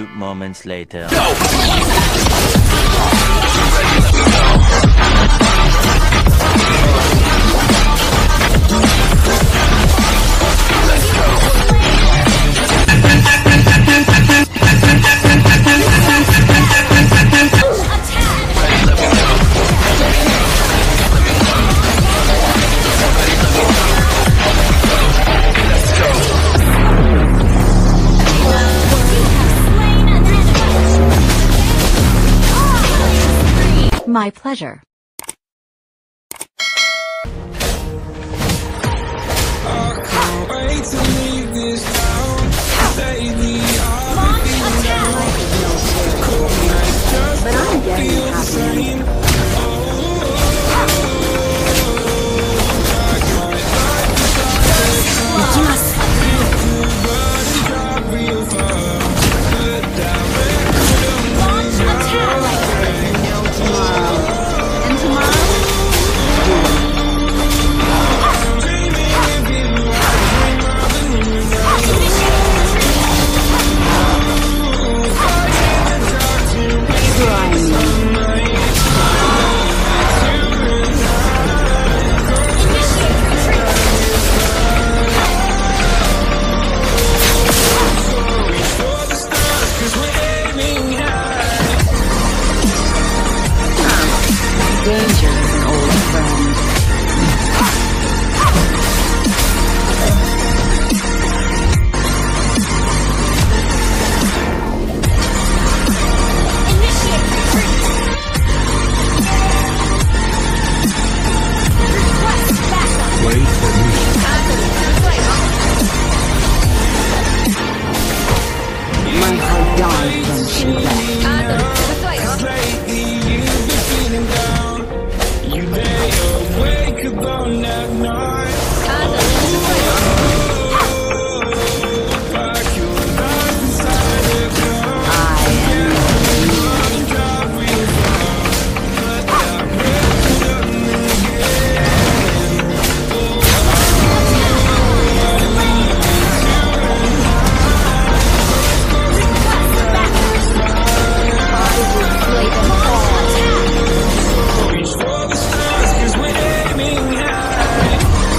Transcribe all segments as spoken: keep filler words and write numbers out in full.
moments later. My pleasure. I can't wait to leave this town. Lately I've been down. Cold nights just But I'm don't getting feel the happy. same. Oh, like my life is like a song. Feel good but it's not real fun. Put that record on my mind. No tomorrow. And tomorrow? Danger is an old friend. Wait for me. My heart died when she left. Lately you've been feeling down. You lay awake alone at night. Like your life inside a car. I am Drive real far. Put that record on again. Reach for the stars 'cause we're aiming high.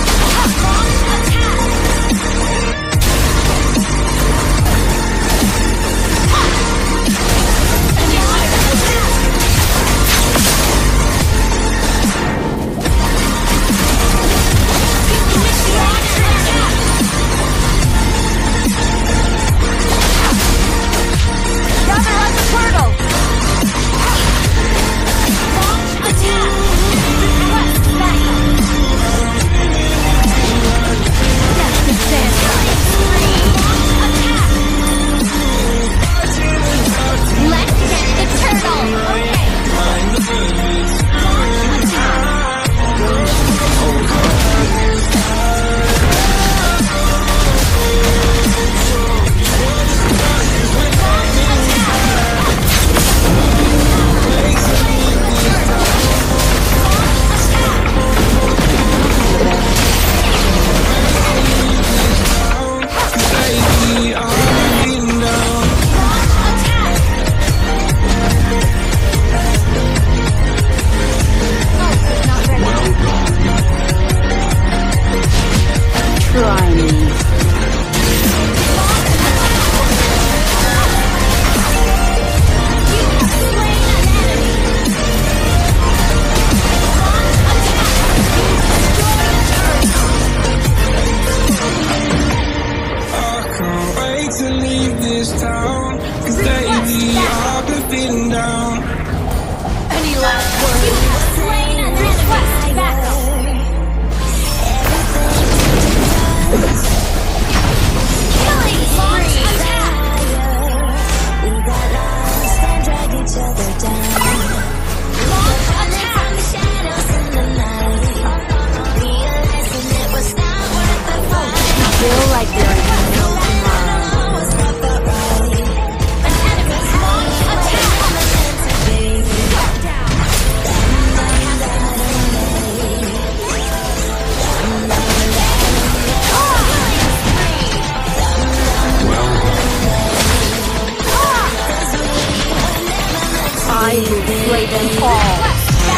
Gather like a turtle! Launch attack! Request backup! Death to Santa! Launch attack! Let's get the turtle! Okay! Launch attack! Lately I've been down. Try me. I can't wait to leave this town. 'Cause lately I've been feeling down. Any last words? You have slain an enemy. Request backup! Killing spree! We got lost and dragged each other down. Launch attack! From the shadows in the night, realizing it was not worth the fight. Feel like there is no tomorrow. Was not the right. An enemy! Launch attack! Meant to be. Shut down! Destroy them all.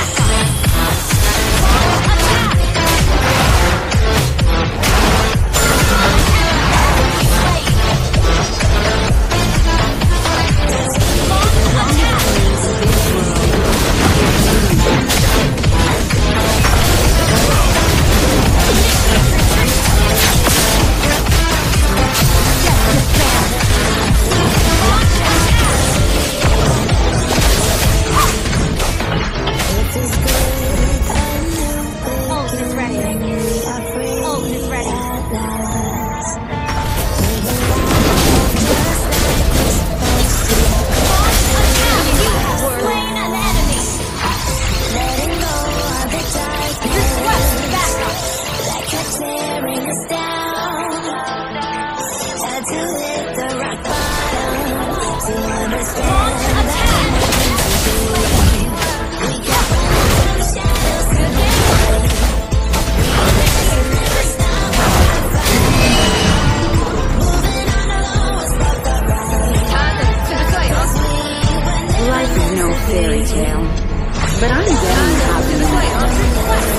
Fairy tale, but I'm getting happy.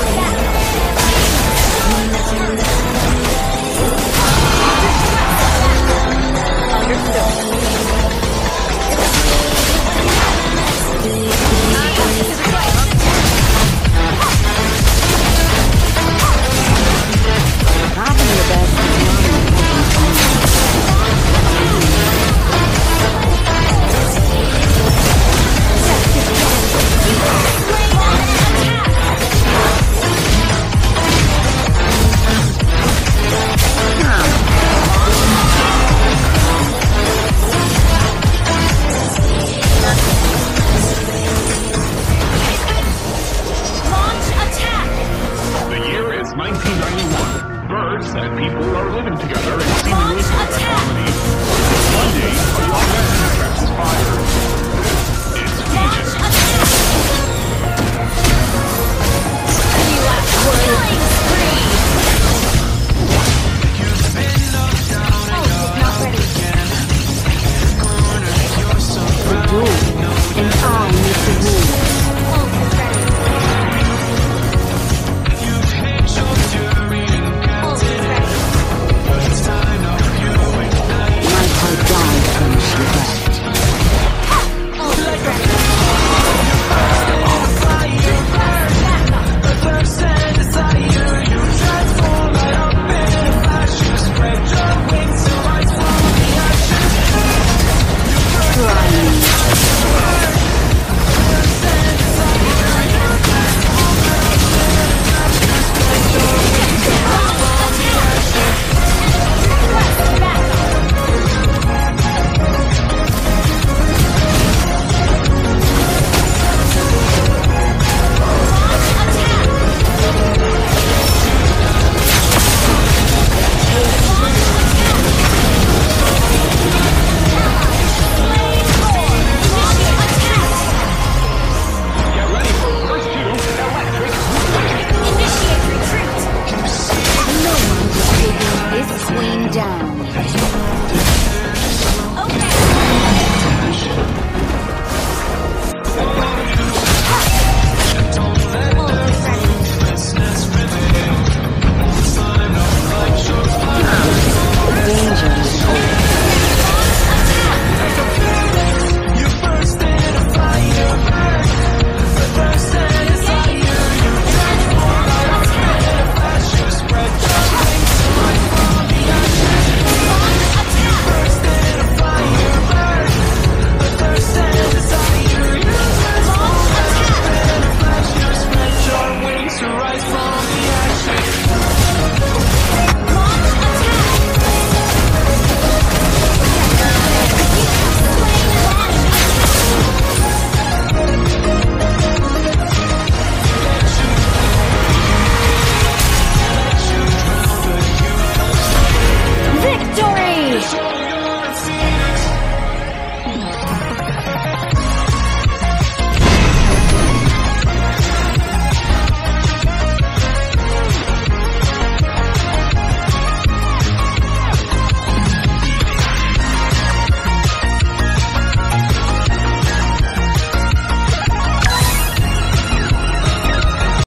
Probably the best. nineteen ninety-one. Birds and people are living together in seemingly perfect harmony. One day, a young man catches fire. It's Phoenix. Killing spree! Oh, he's not ready. The duel